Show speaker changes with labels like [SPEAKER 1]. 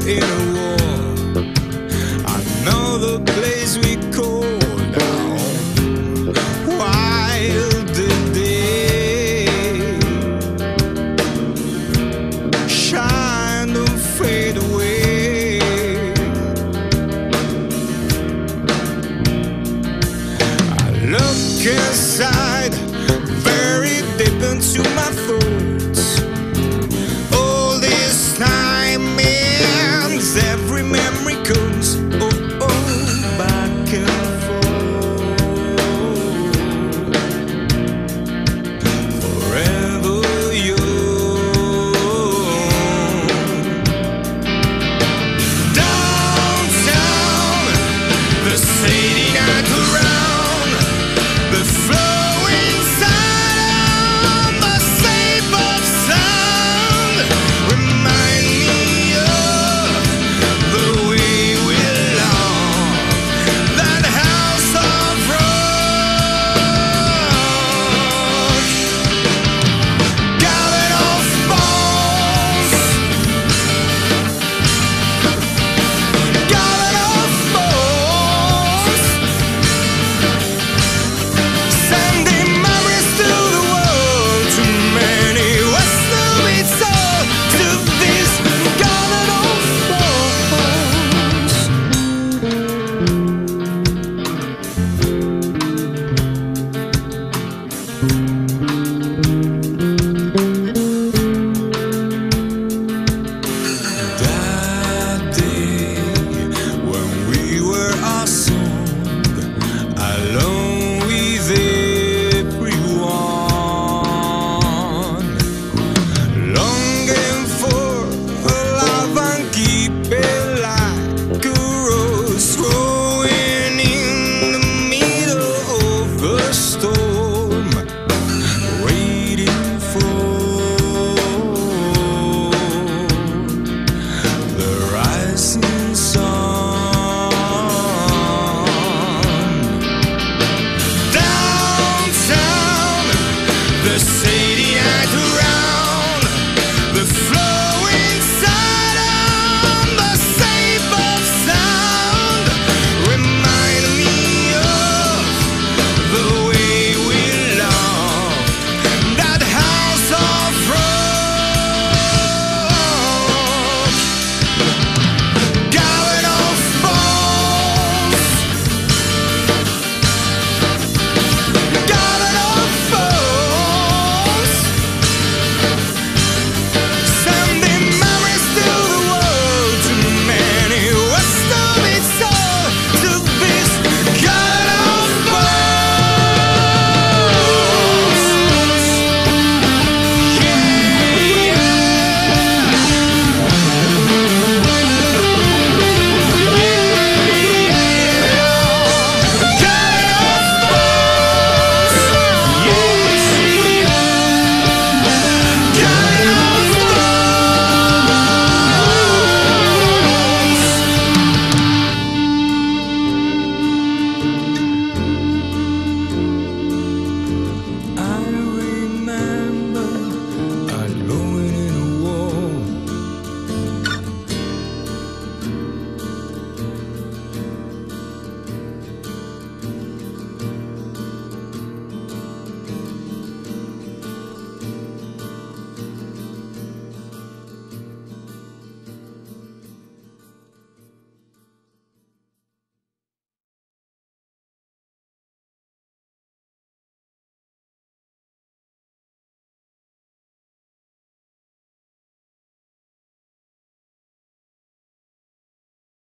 [SPEAKER 1] in a war. I know the place we call down. Wild day, shine and fade away. I look inside, very deep into my thoughts. All this time ends, every memory comes, back and forth. Forever young. Downtown, the city night around, the flowing sound, the shape of sound remind me of the way we love that house of rock. Gathered of bones, gathered of bones, sending memories to the world. Too many was to be told to this gathered of bones. That day when we were a song, alone with everyone, longing for a love and keep it like a rose growing in the middle of a storm, waiting for the rising sun. Downtown, the city